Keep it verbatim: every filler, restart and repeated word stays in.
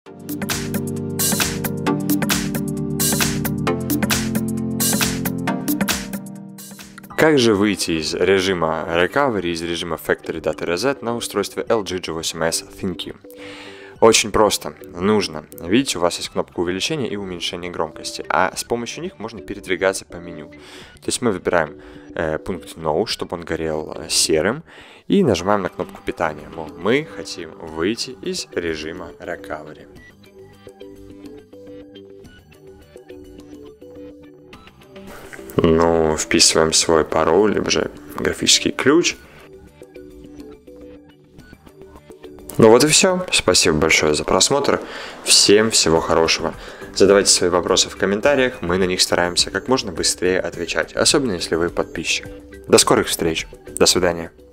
Как же выйти из режима Recovery, из режима Factory Data Reset на устройстве эл джи джи восемь эс ThinQ? Очень просто. Нужно. Видите, у вас есть кнопка увеличения и уменьшения громкости, а с помощью них можно передвигаться по меню. То есть мы выбираем э, пункт No, чтобы он горел э, серым, и нажимаем на кнопку питания. Мол, мы хотим выйти из режима Recovery. Ну, вписываем свой пароль, либо же графический ключ. Ну вот и все. Спасибо большое за просмотр. Всем всего хорошего. Задавайте свои вопросы в комментариях, мы на них стараемся как можно быстрее отвечать, особенно если вы подписчик. До скорых встреч. До свидания.